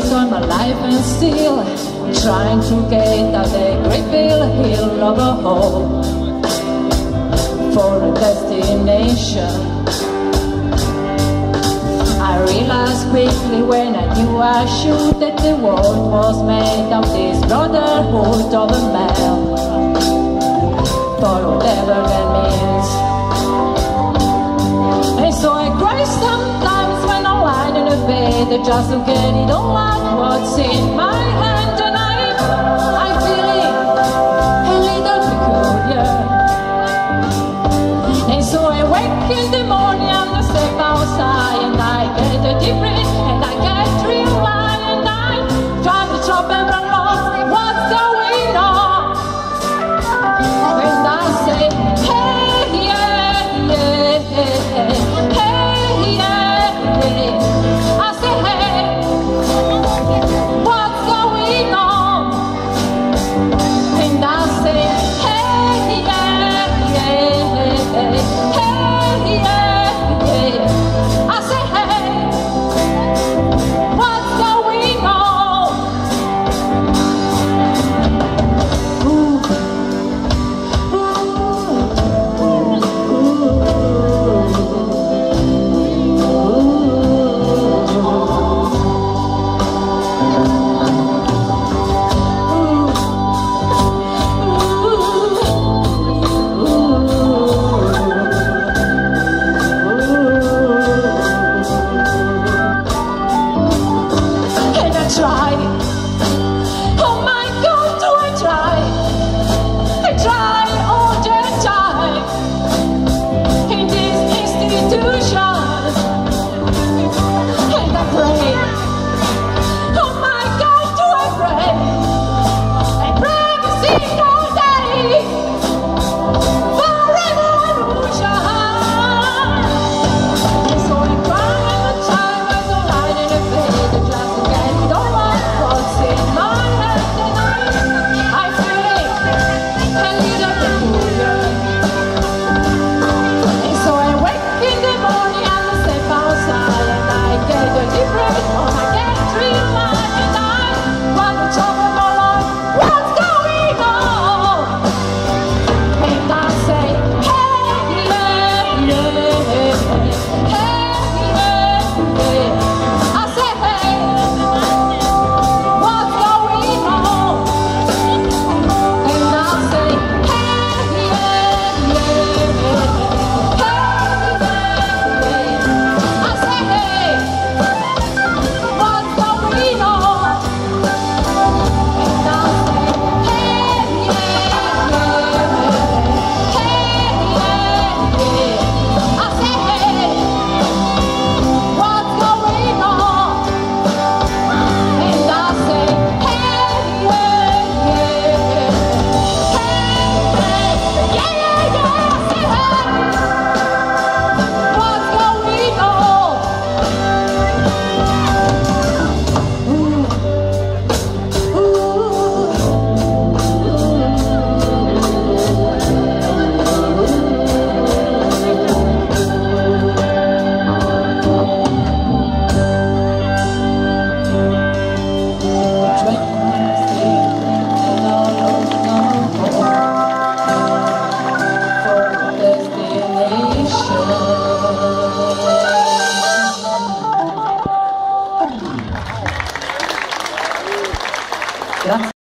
all my life and still trying to get out the great big hill of a hole for a destination. I realized quickly when I knew I should that the world was made of this brotherhood of a man, for whatever that means. And so I cry sometimes when I'm lying in a bed just to get it all out what's in my